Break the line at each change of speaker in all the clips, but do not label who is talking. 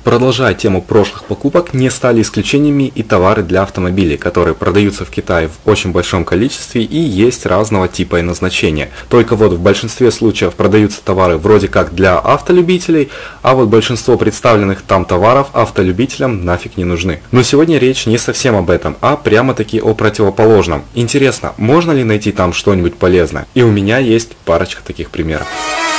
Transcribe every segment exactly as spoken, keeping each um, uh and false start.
Продолжая тему прошлых покупок, не стали исключениями и товары для автомобилей, которые продаются в Китае в очень большом количестве и есть разного типа и назначения. Только вот в большинстве случаев продаются товары вроде как для автолюбителей, а вот большинство представленных там товаров автолюбителям нафиг не нужны. Но сегодня речь не совсем об этом, а прямо-таки о противоположном. Интересно, можно ли найти там что-нибудь полезное? И у меня есть парочка таких примеров.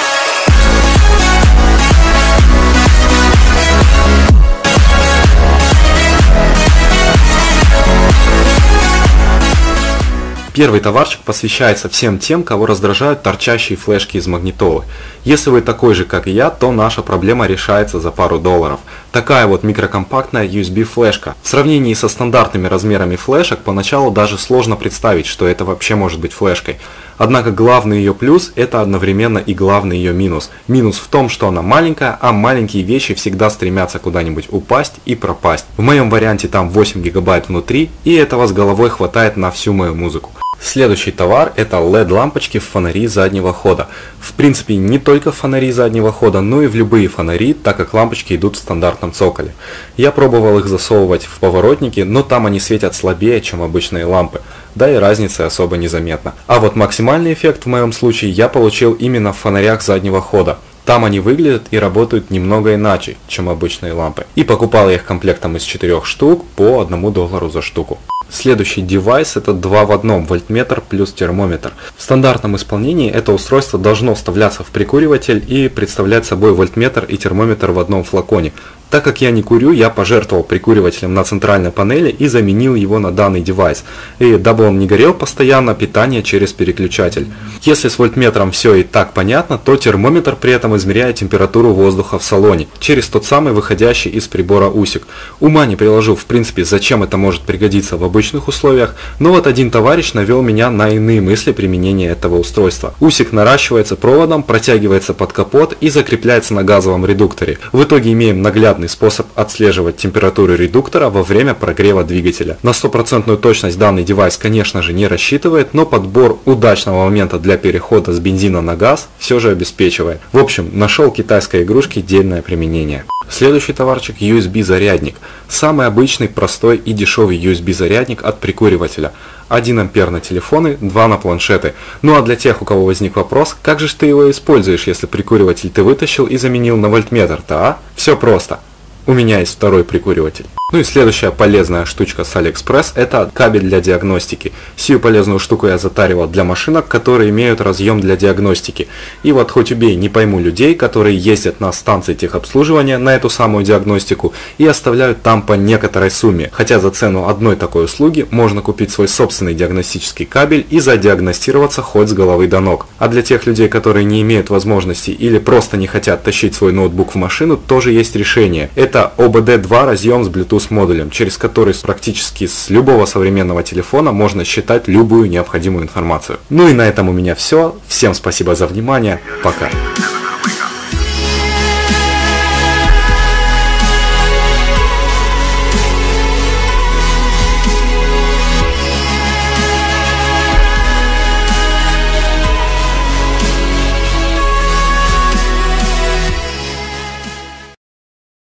Первый товарчик посвящается всем тем, кого раздражают торчащие флешки из магнитолы. Если вы такой же, как и я, то наша проблема решается за пару долларов. Такая вот микрокомпактная ю эс би флешка. В сравнении со стандартными размерами флешек, поначалу даже сложно представить, что это вообще может быть флешкой. Однако главный ее плюс – это одновременно и главный ее минус. Минус в том, что она маленькая, а маленькие вещи всегда стремятся куда-нибудь упасть и пропасть. В моем варианте там восемь гигабайт внутри, и этого с головой хватает на всю мою музыку. Следующий товар – это эл и ди-лампочки в фонари заднего хода. В принципе, не только в фонари заднего хода, но и в любые фонари, так как лампочки идут в стандартном цоколе. Я пробовал их засовывать в поворотники, но там они светят слабее, чем обычные лампы. Да и разницы особо незаметно. А вот максимальный эффект в моем случае я получил именно в фонарях заднего хода. Там они выглядят и работают немного иначе, чем обычные лампы. И покупал я их комплектом из четырех штук по одному доллару за штуку. Следующий девайс – это два в одном вольтметр плюс термометр. В стандартном исполнении это устройство должно вставляться в прикуриватель и представлять собой вольтметр и термометр в одном флаконе. Так как я не курю, я пожертвовал прикуривателем на центральной панели и заменил его на данный девайс. И дабы он не горел постоянно, питание через переключатель. Если с вольтметром все и так понятно, то термометр при этом измеряет температуру воздуха в салоне через тот самый выходящий из прибора усик. Ума не приложу, в принципе, зачем это может пригодиться в обычных условиях, но вот один товарищ навел меня на иные мысли применения этого устройства. Усик наращивается проводом, протягивается под капот и закрепляется на газовом редукторе. В итоге имеем наглядный способ отслеживать температуру редуктора во время прогрева двигателя. На стопроцентную точность данный девайс, конечно же, не рассчитывает, но подбор удачного момента для перехода с бензина на газ все же обеспечивает. В общем, нашел китайской игрушке дельное применение. Следующий товарчик – ю эс би-зарядник. Самый обычный, простой и дешевый ю эс би-зарядник от прикуривателя. один ампер на телефоны, два на планшеты. Ну а для тех, у кого возник вопрос, как же ты его используешь, если прикуриватель ты вытащил и заменил на вольтметр-то, а? Все просто. У меня есть второй прикуриватель. Ну и следующая полезная штучка с Алиэкспресс – это кабель для диагностики. Сию полезную штуку я затаривал для машинок, которые имеют разъем для диагностики. И вот хоть убей, не пойму людей, которые ездят на станции техобслуживания на эту самую диагностику и оставляют там по некоторой сумме. Хотя за цену одной такой услуги можно купить свой собственный диагностический кабель и задиагностироваться хоть с головы до ног. А для тех людей, которые не имеют возможности или просто не хотят тащить свой ноутбук в машину, тоже есть решение. Это о бэ дэ два разъем с Bluetooth модулем, через который практически с любого современного телефона можно считать любую необходимую информацию. Ну и на этом у меня все. Всем спасибо за внимание. Пока.